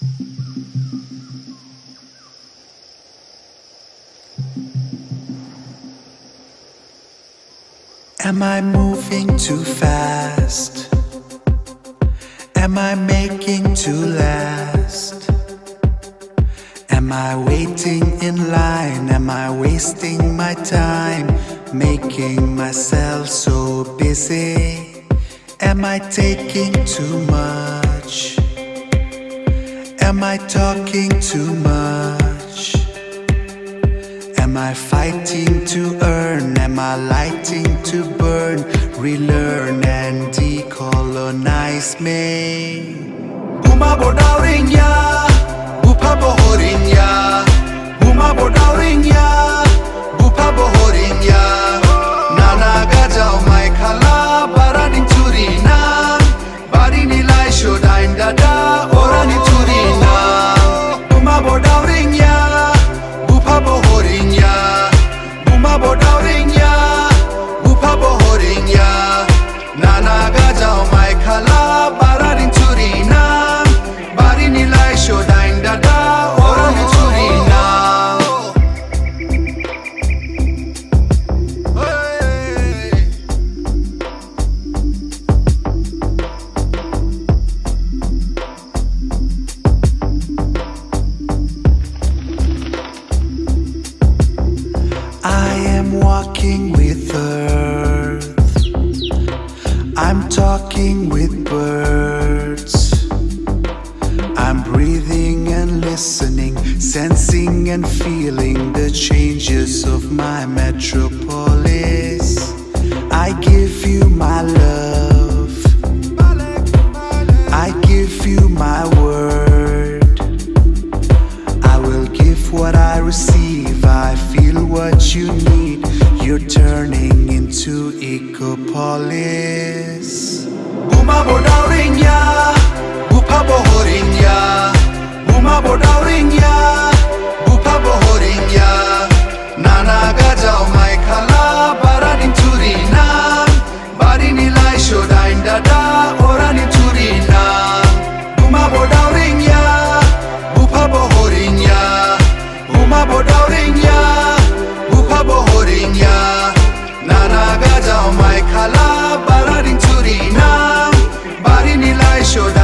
Am I moving too fast? Am I making too last? Am I waiting in line? Am I wasting my time? Making myself so busy? Am I taking too much? Am I talking too much? Am I fighting to earn? Am I lighting to burn? Relearn and decolonize me. Buma bodauring ya, bupa bohoring ya. Buma bodauring ya, bupa bohoring ya. Nana gajau mai khala barading turina. Bari nilai shodain dada orani turina. Buma bodauring ya, bupa bohoring ya. Buma bodauring ya, bupa bohoring ya. Nana gajau mai khala barading turina. Bari nilai shodain dada orani turina. I am walking with earth. I'm talking with birds. I'm breathing and listening, sensing and feeling the changes of my metropolis. I give you my love. I give you my word. I will give what I receive. I feel what you need. You're turning into Ecopolis. Buma bodauring ya, bupa bohoring ya. Buma bodauring ya, bupa bohoring ya. Nana gajau mai khala barading turina. Bari nilai shodain dada orani turina. Buma bodauring ya, bupa bohoring ya. Buma bodauring ya, bupa bohoring ya. Nana gajau mai khala barading turina. Bari nilai shodain